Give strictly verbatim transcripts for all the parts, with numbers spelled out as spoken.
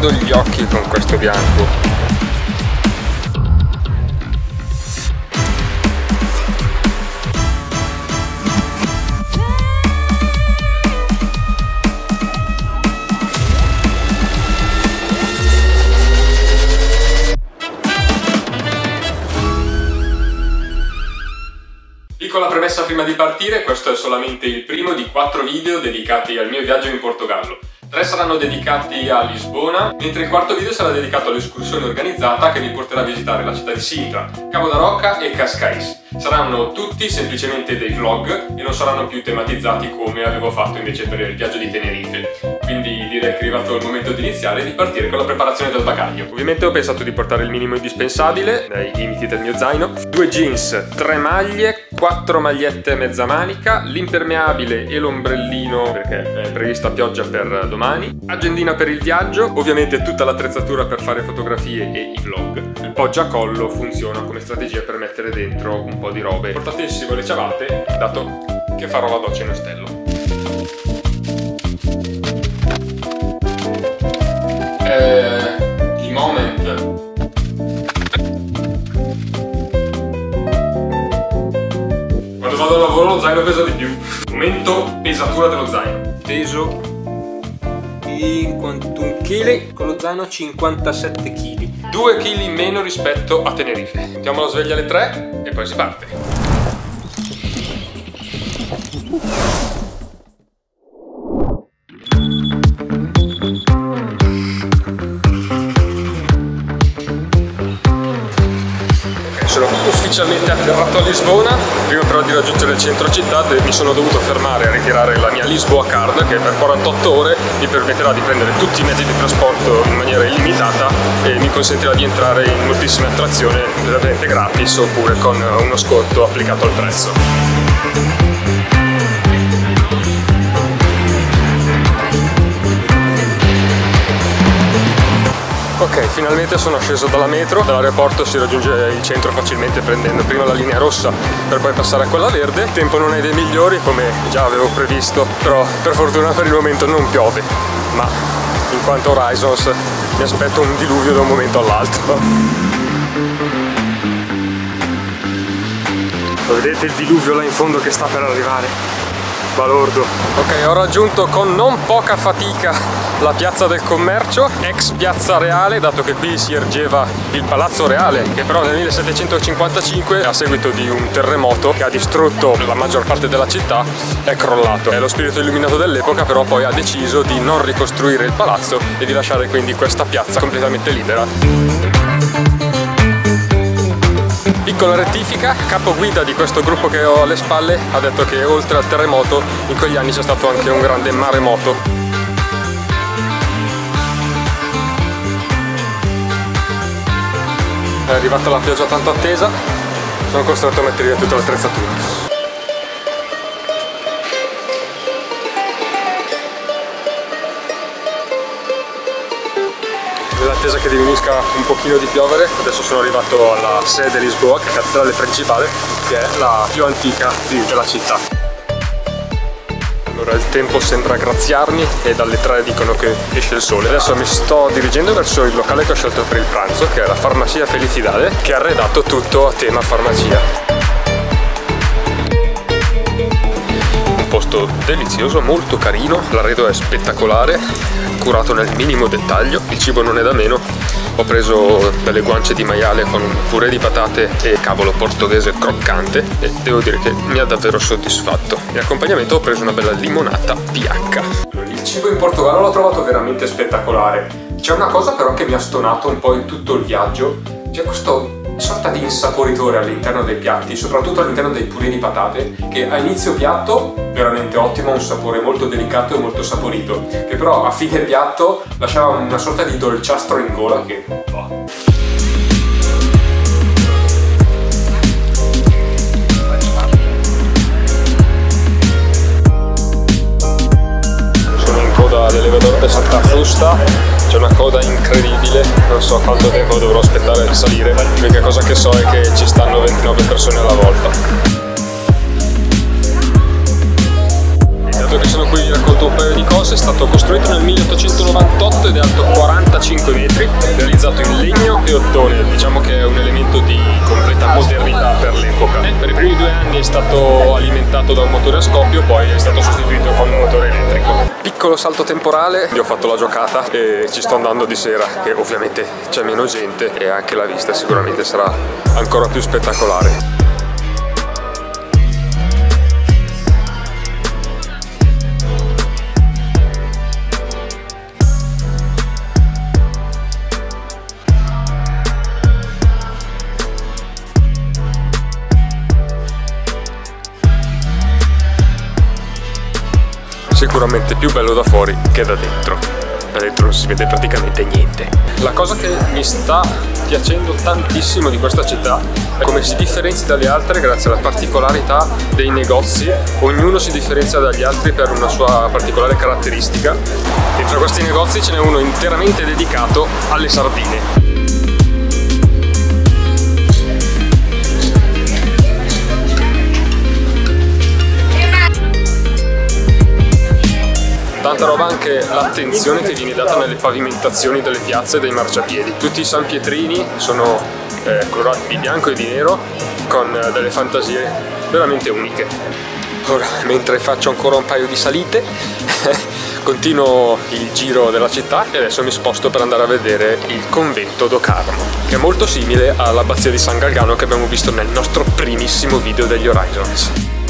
rompendo gli occhi con questo bianco. Piccola premessa prima di partire, questo è solamente il primo di quattro video dedicati al mio viaggio in Portogallo. Tre saranno dedicati a Lisbona, mentre il quarto video sarà dedicato all'escursione organizzata che vi porterà a visitare la città di Sintra, Cabo da Roca e Cascais. Saranno tutti semplicemente dei vlog e non saranno più tematizzati come avevo fatto invece per il viaggio di Tenerife. Quindi direi che è arrivato il momento di iniziare e di partire con la preparazione del bagaglio. Ovviamente ho pensato di portare il minimo indispensabile, nei limiti del mio zaino. Due jeans, tre maglie, quattro magliette mezza manica, l'impermeabile e l'ombrellino perché è prevista pioggia per domani, agendina per il viaggio, ovviamente tutta l'attrezzatura per fare fotografie e i vlog. Il poggiacollo funziona come strategia per mettere dentro un po' di robe. Portatissimo le ciabatte, dato che farò la doccia in ostello. Eh, il moment. Quando vado al lavoro lo zaino pesa di più. Momento pesatura dello zaino. Peso cinquantuno chili, con lo zaino cinquantasette chili. due chili in meno rispetto a Tenerife. Mettiamo la sveglia alle tre e poi si parte. Sono ufficialmente atterrato a Lisbona. Prima però di raggiungere il centro città mi sono dovuto fermare a ritirare la mia Lisboa Card, che per quarantotto ore mi permetterà di prendere tutti i mezzi di trasporto in maniera illimitata e mi consentirà di entrare in moltissime attrazioni ovviamente gratis oppure con uno sconto applicato al prezzo. Ok, finalmente sono sceso dalla metro. Dall'aeroporto si raggiunge il centro facilmente prendendo prima la linea rossa per poi passare a quella verde. Il tempo non è dei migliori come già avevo previsto, però per fortuna per il momento non piove, ma in quanto Horizons mi aspetto un diluvio da un momento all'altro. Lo vedete il diluvio là in fondo che sta per arrivare? Balordo. Ok, ho raggiunto con non poca fatica la piazza del commercio, ex piazza reale, dato che qui si ergeva il palazzo reale, che però nel millesettecentocinquantacinque a seguito di un terremoto che ha distrutto la maggior parte della città è crollato. Lo spirito illuminato dell'epoca però poi ha deciso di non ricostruire il palazzo e di lasciare quindi questa piazza completamente libera. Piccola rettifica, capo guida di questo gruppo che ho alle spalle ha detto che oltre al terremoto in quegli anni c'è stato anche un grande maremoto. È arrivata la pioggia tanto attesa, sono costretto a mettere via tutta l'attrezzatura. Nell'attesa che diminuisca un pochino di piovere, adesso sono arrivato alla sede Lisboa, che è la cattedrale principale, che è la più antica della città. Allora il tempo sembra graziarmi e dalle tre dicono che esce il sole. Adesso mi sto dirigendo verso il locale che ho scelto per il pranzo, che è la Farmacia Felicidade, che ha arredato tutto a tema farmacia. Un posto delizioso, molto carino, l'arredo è spettacolare, curato nel minimo dettaglio, il cibo non è da meno. Ho preso delle guance di maiale con un purè di patate e cavolo portoghese croccante e devo dire che mi ha davvero soddisfatto. In accompagnamento ho preso una bella limonata P H. Il cibo in Portogallo l'ho trovato veramente spettacolare. C'è una cosa però che mi ha stonato un po' in tutto il viaggio. C'è questo sorta di insaporitore all'interno dei piatti, soprattutto all'interno dei purè di patate, che a inizio piatto veramente ottimo, un sapore molto delicato e molto saporito, che però a fine piatto lasciava una sorta di dolciastro in gola che boh. Sono in coda all'elevador per Santa Frusta, c'è una coda incredibile, non so quanto tempo dovrò aspettare per salire, l'unica cosa che so è che ci stanno ventinove persone alla volta. Dato che sono qui vi racconto un paio di cose. È stato costruito nel milleottocentonovantotto ed è alto quarantacinque metri, realizzato in legno e ottone. Diciamo che è un elemento di completa modernità per l'epoca. Per i primi due anni è stato alimentato da un motore a scoppio, poi è stato sostituito con un motore elettrico. Piccolo salto temporale, io ho fatto la giocata e ci sto andando di sera, che ovviamente c'è meno gente e anche la vista sicuramente sarà ancora più spettacolare. Sicuramente più bello da fuori che da dentro. Da dentro non si vede praticamente niente. La cosa che mi sta piacendo tantissimo di questa città è come si differenzia dalle altre grazie alla particolarità dei negozi. Ognuno si differenzia dagli altri per una sua particolare caratteristica e tra questi negozi ce n'è uno interamente dedicato alle sardine. Tanta roba anche l'attenzione che viene data nelle pavimentazioni delle piazze e dei marciapiedi. Tutti i sanpietrini sono eh, colorati di bianco e di nero con eh, delle fantasie veramente uniche. Ora, mentre faccio ancora un paio di salite, continuo il giro della città e adesso mi sposto per andare a vedere il convento do Carmo, che è molto simile all'abbazia di San Galgano che abbiamo visto nel nostro primissimo video degli Horizons.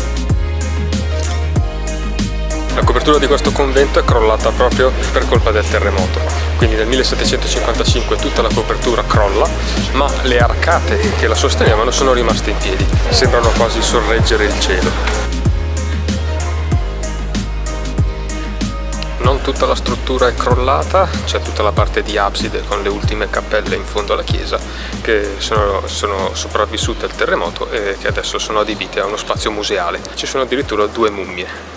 La copertura di questo convento è crollata proprio per colpa del terremoto, quindi nel millesettecentocinquantacinque tutta la copertura crolla, ma le arcate che la sostenevano sono rimaste in piedi, sembrano quasi sorreggere il cielo. Non tutta la struttura è crollata, c'è tutta la parte di abside con le ultime cappelle in fondo alla chiesa che sono, sono sopravvissute al terremoto e che adesso sono adibite a uno spazio museale. Ci sono addirittura due mummie.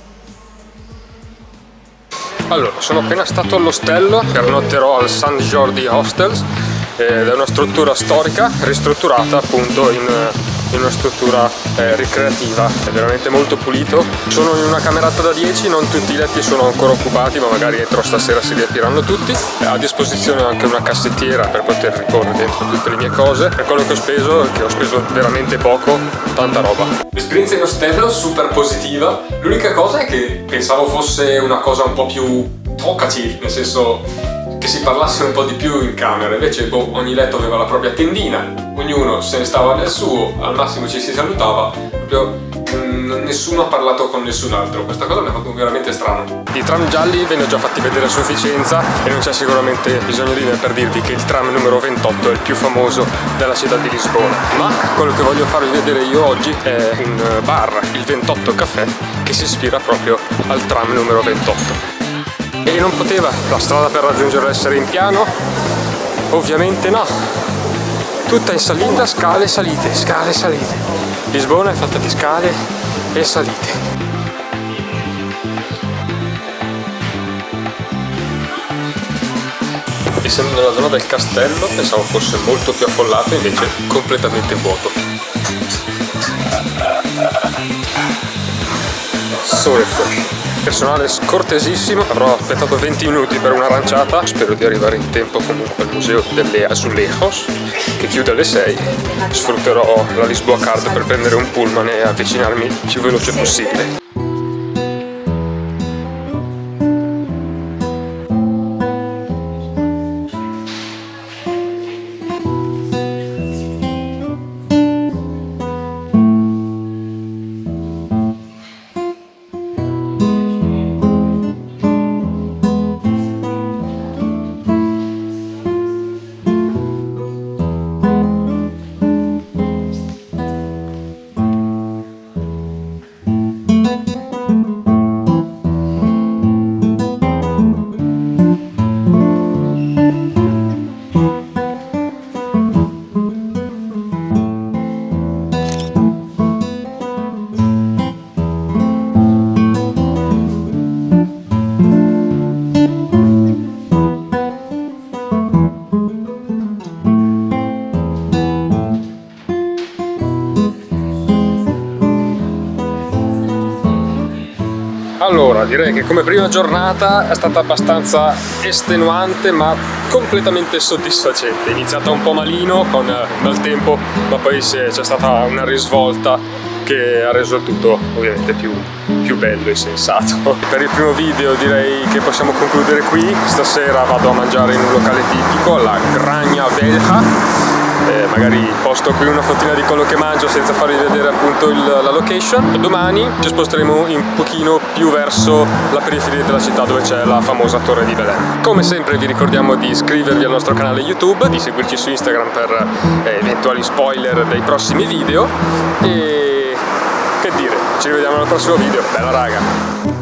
Allora, sono appena stato all'ostello, pernotterò al San Jordi Hostels ed è una struttura storica ristrutturata appunto in, in una struttura eh, ricreativa. È veramente molto pulito. Sono in una camerata da dieci, non tutti i letti sono ancora occupati, ma magari entro stasera si riempiranno tutti. A disposizione ho anche una cassettiera per poter riporre dentro tutte le mie cose. Per quello che ho speso, che ho speso veramente poco, tanta roba. L'esperienza in ostello super positiva. L'unica cosa è che pensavo fosse una cosa un po' più talkative, nel senso che si parlasse un po' di più in camera, invece boh, ogni letto aveva la propria tendina, ognuno se ne stava nel suo, al massimo ci si salutava, proprio mh, nessuno ha parlato con nessun altro. Questa cosa mi ha fatto veramente strano. I tram gialli ve ne ho già fatti vedere a sufficienza e non c'è sicuramente bisogno di me per dirvi che il tram numero ventotto è il più famoso della città di Lisbona, ma quello che voglio farvi vedere io oggi è un bar, il ventotto Caffè, che si ispira proprio al tram numero ventotto. E non poteva la strada per raggiungerlo essere in piano? Ovviamente no. Tutta in salita, scale e salite, scale e salite. Lisbona è fatta di scale e salite. Essendo nella zona del castello pensavo fosse molto più affollato, invece completamente vuoto. Sole fresh. Personale scortesissimo, avrò aspettato venti minuti per un'aranciata, spero di arrivare in tempo comunque al museo delle Azulejos che chiude alle sei. Sfrutterò la Lisboa Card per prendere un pullman e avvicinarmi il più veloce possibile. Allora, direi che come prima giornata è stata abbastanza estenuante ma completamente soddisfacente. È iniziata un po' malino con il tempo, ma poi c'è stata una risvolta che ha reso il tutto ovviamente più, più bello e sensato. Per il primo video direi che possiamo concludere qui. Stasera vado a mangiare in un locale tipico, la Granja Velha. Eh, magari posto qui una fotina di quello che mangio senza farvi vedere appunto il, la location. Domani ci sposteremo un pochino più verso la periferia della città dove c'è la famosa Torre di Belém. Come sempre vi ricordiamo di iscrivervi al nostro canale YouTube, di seguirci su Instagram per eh, eventuali spoiler dei prossimi video e che dire, ci rivediamo nel prossimo video. Bella raga!